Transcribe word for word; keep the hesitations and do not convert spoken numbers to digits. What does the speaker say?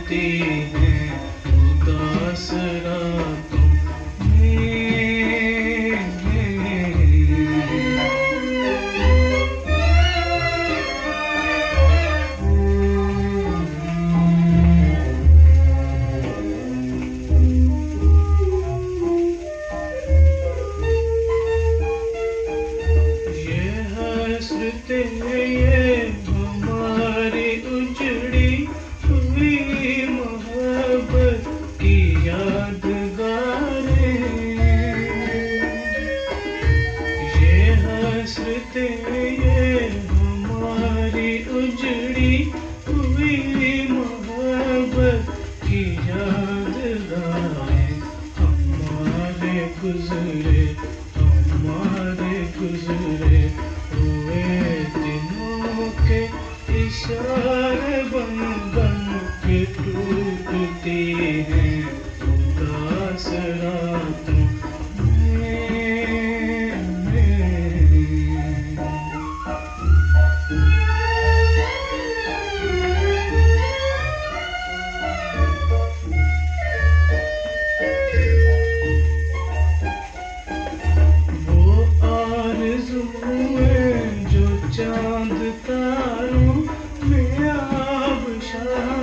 टूटती हैं उदास रातों में। ये हसरते ये हमारी उजड़ी हुई मोहब्बत की यादगारें। ये हसरते ये हमारी उजड़ी हुई मोहब्बत की यादगारें। हमारे गुजरे हमारे गुजरे हुए दिनों के इशारे बन बन के टूटती हैं उदास रातों में। वो आरज़ुएं जो चांद तारों में आबशार